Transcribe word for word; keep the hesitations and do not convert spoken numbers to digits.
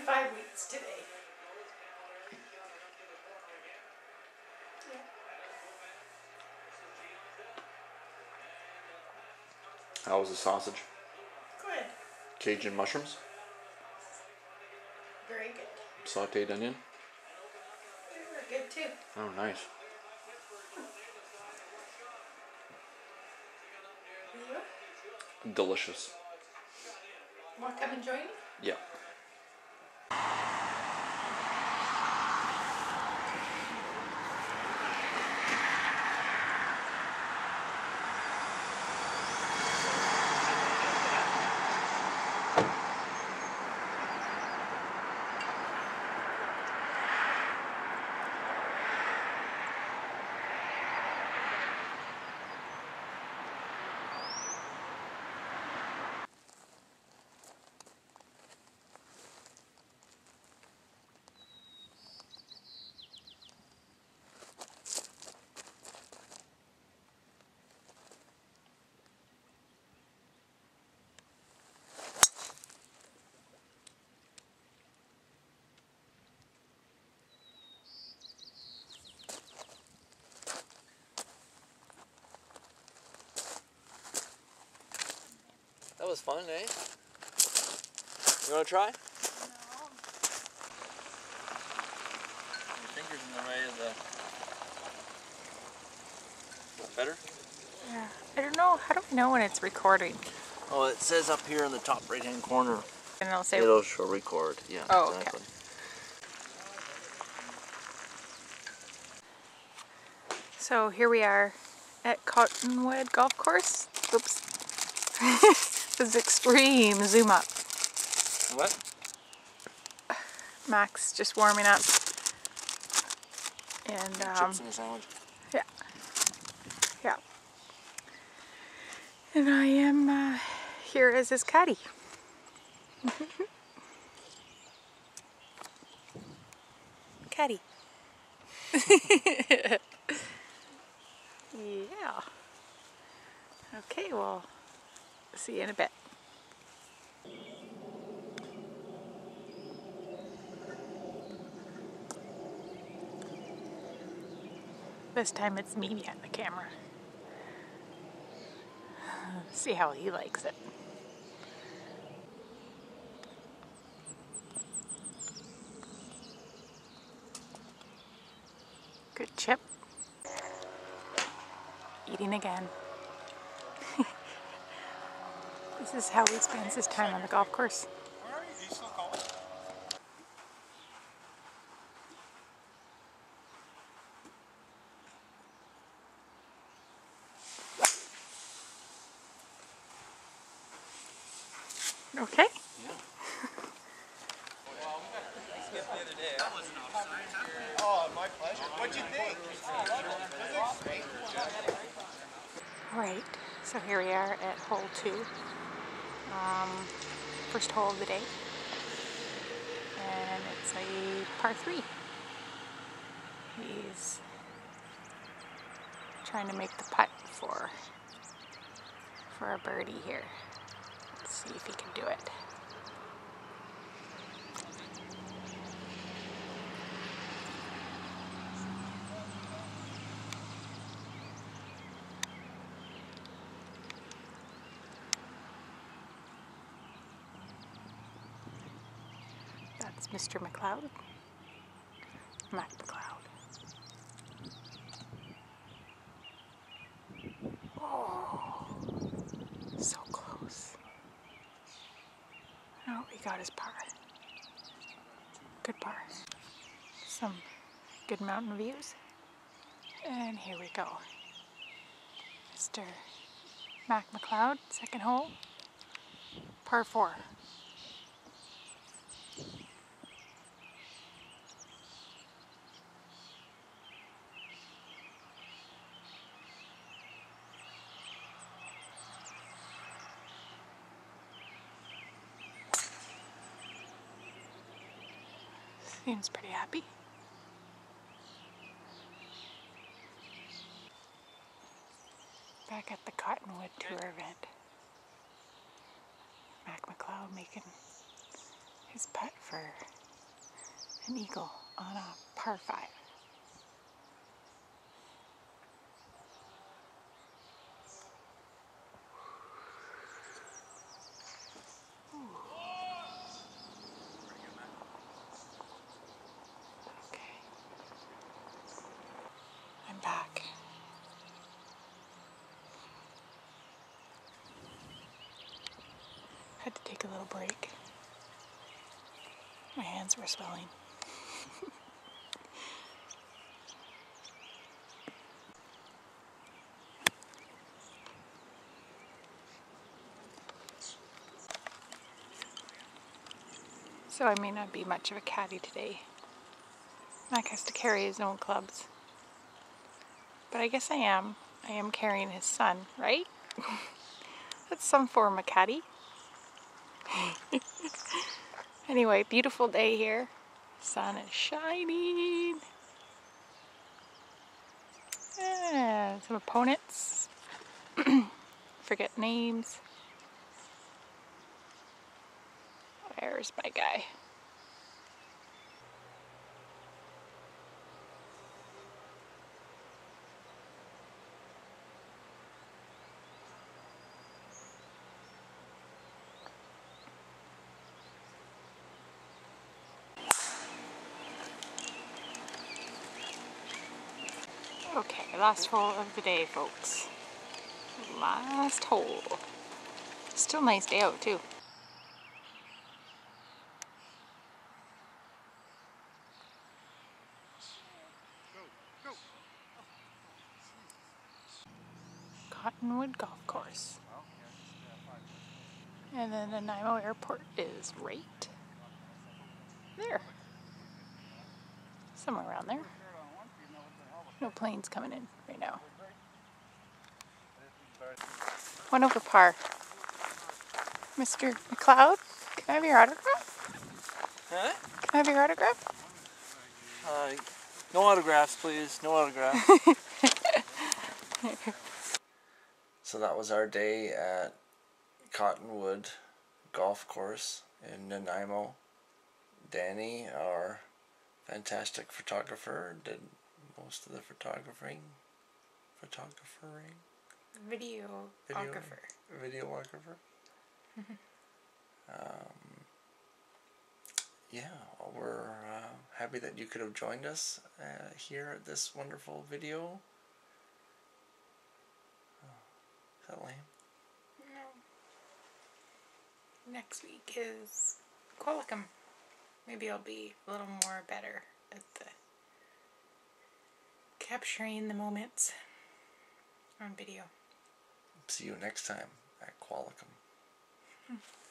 five weeks today. Yeah. How was the sausage? Good. Cajun mushrooms? Very good. Sauteed onion? They were good too. Oh, nice. You? Delicious. Want to come and join me? Yeah. That was fun, eh? You want to try? No. Your fingers in the way of the... Better? Yeah. I don't know. How do I know when it's recording? Oh, it says up here in the top right-hand corner. And it'll say... It'll show record. Yeah, oh, exactly. Okay. So here we are at Cottonwood Golf Course. Oops. This is extreme zoom up. What? Max just warming up. And um, chips in a sandwich. Yeah. Yeah. And I am uh, here as his caddy. Caddy. Yeah. Okay, well, see you in a bit. This time it's me behind the camera. See how he likes it. Good chip. Eating again. This is how he spends his time on the golf course. Where are you? Are you still calling? Okay. Oh, my pleasure. What'd you think? Alright, so here we are at hole two. Um, first hole of the day. And it's a par three. He's trying to make the putt for, for a birdie here. Let's see if he can do it. That's Mister McLeod. Mac McLeod. Oh, so close. Oh, he got his par. Good par. Some good mountain views. And here we go. Mister Mac McLeod, second hole, par four. Seems pretty happy. Back at the Cottonwood Tour event. Mac McLeod making his putt for An eagle on a par five. Okay. I'm back. Had to take a little break. My hands were swelling. So I may not be much of a caddy today. Mac has to carry his own clubs. But I guess I am. I am carrying his son, right? That's some form of caddy. Anyway, beautiful day here. Sun is shining. Yeah, some opponents. Forget names. Where's my guy? Okay, last hole of the day, folks. Last hole. Still a nice day out, too. Cottonwood Golf Course. And then Nanaimo Airport is right there. Somewhere around there. No planes coming in right now. One over par. Mister McLeod, can I have your autograph? Huh? Can I have your autograph? Uh, no autographs, please. No autographs. So that was our day at Cottonwood Golf Course in Nanaimo. Danny, our fantastic photographer, did most of the photographing. Photographering? Videographer. Video, videographer. um, yeah, we're uh, happy that you could have joined us uh, here at this wonderful video. Is that lame? No. Next week is Qualicum. Maybe I'll be a little more better at the capturing the moments on video. See you next time at Qualicum. Hmm.